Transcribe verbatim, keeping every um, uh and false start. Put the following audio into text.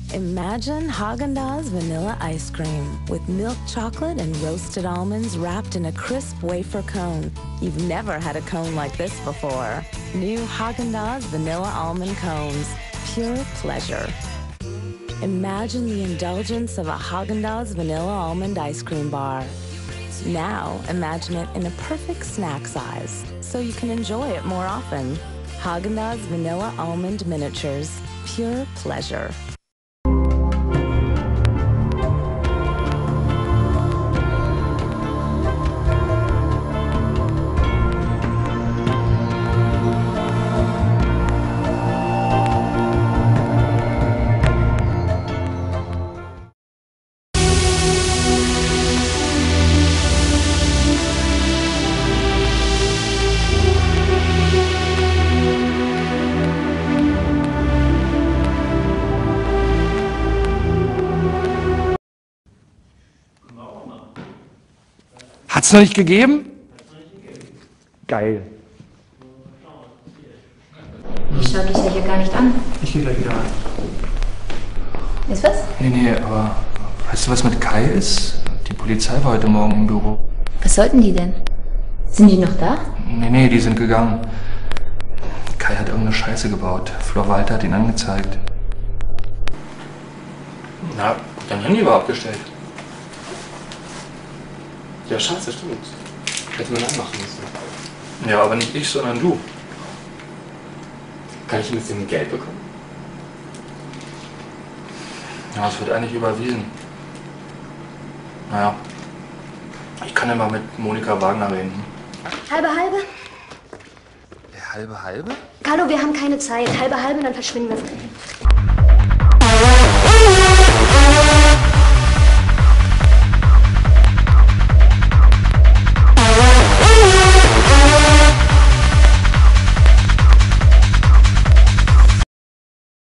Imagine Haagen-Dazs vanilla ice cream with milk chocolate and roasted almonds wrapped in a crisp wafer cone. You've never had a cone like this before. New Haagen-Dazs vanilla almond cones. Pure pleasure. Imagine the indulgence of a Haagen-Dazs vanilla almond ice cream bar. Now imagine it in a perfect snack size, so you can enjoy it more often. Haagen-Dazs vanilla almond miniatures. Pure pleasure. Hat's noch nicht gegeben? Geil. Ich schau dich ja hier gar nicht an. Ich gehe gleich wieder rein. Ist was? Nee, nee, aber weißt du, was mit Kai ist? Die Polizei war heute Morgen im Büro. Was sollten die denn? Sind die noch da? Nee, nee, die sind gegangen. Kai hat irgendeine Scheiße gebaut. Flor Walter hat ihn angezeigt. Na, dein Handy war abgestellt. Ja, scheiße, stimmt. Hätte man anmachen müssen. Ja, aber nicht ich, sondern du. Kann ich ein bisschen Geld bekommen? Ja, es wird eigentlich überwiesen. Naja, ich kann ja mal mit Monika Wagner reden. Halbe, halbe? Der halbe halbe? Hallo, wir haben keine Zeit. Halbe, halbe, dann verschwinden wir.